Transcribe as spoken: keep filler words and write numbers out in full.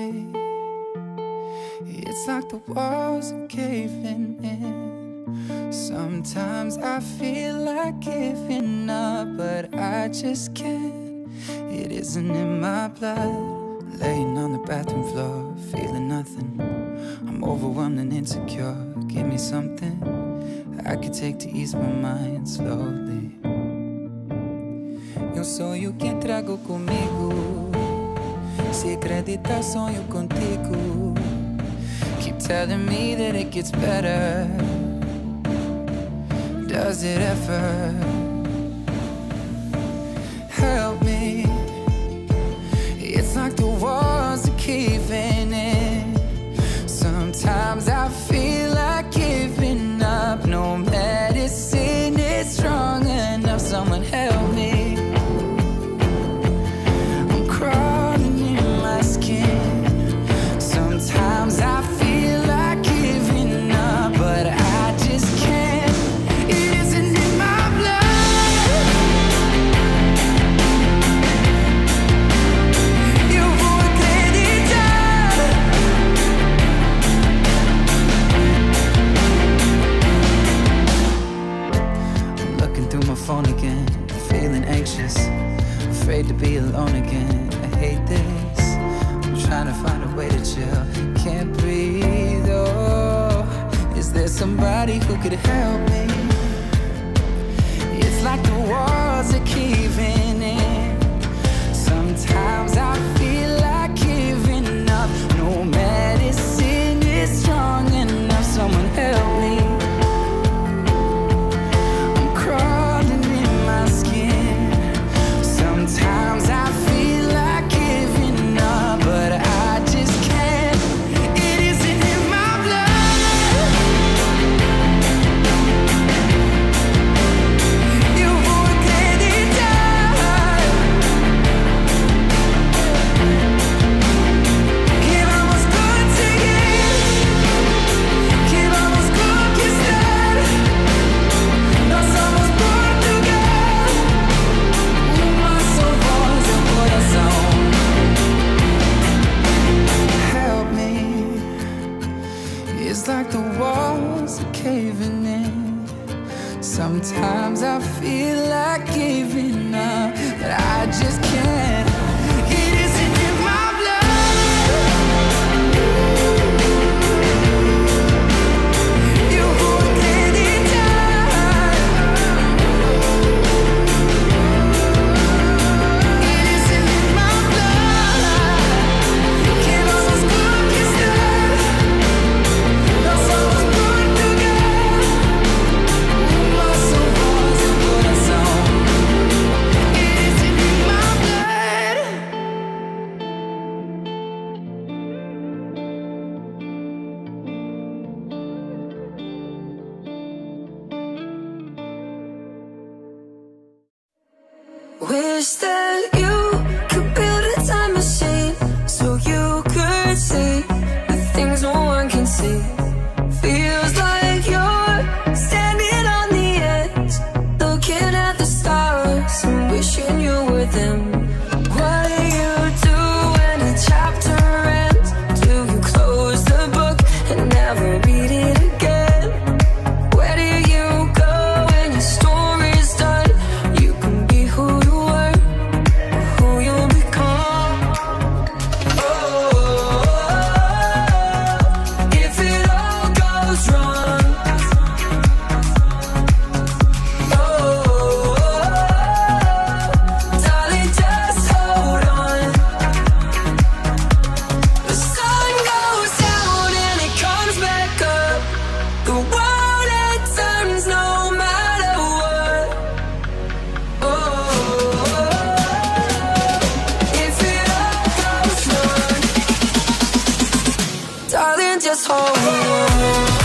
me. It's like the walls are caving in. Sometimes I feel like giving up, but I just can't. It isn't in my blood. Laying on the bathroom floor, feeling nothing. I'm overwhelmed and insecure. Give me something I could take to ease my mind slowly. Eu sonho que trago comigo. Se acreditar, sonho contigo. Keep telling me that it gets better. Does it ever? Help me. It's like the walls are caving in. Sometimes I feel like giving up. No medicine is strong enough. Someone help me. I'm crawling in my skin. Sometimes I feel like giving up, but I just can't. It isn't in my blood. Eu vou acreditar. I'm looking through my phone again, feeling anxious, afraid to be alone again. I hate this. I'm trying to find a way to chill. Can't breathe, oh. Is there somebody who could help me? It's like the walls are caving in. Sometimes I feel like giving up. No medicine is strong enough. Someone help me. I'm crawling in my skin. Sometimes I feel like giving up, but I just can't. It isn't in my blood. Eu vou acreditar que vamos conseguir, que vamos conquistar. Nós somos Portugal. Uma só voz é o coração. Help me. It's like the walls are caving in. Sometimes I feel like giving up, but I just can't. It isn't in my blood. Eu vou acreditar. It isn't in my blood. Que vamos conquistar. Nós somos Portugal. Uma só voz é o coração. It isn't in my blood. Wish that you could build a time machine so you could see the things no one can see. Feels like you're standing on the edge, looking at the stars and wishing you were them. What do you do when a chapter ends? Do you close the book and never read it again? Where do you go when your story's done? You can be who you were, who you'll become. Oh, if it all goes wrong. Oh, darling, just hold on. The sun goes down and it comes back up. The world it turns no matter what. Oh, if it all goes wrong, darling, just hold on.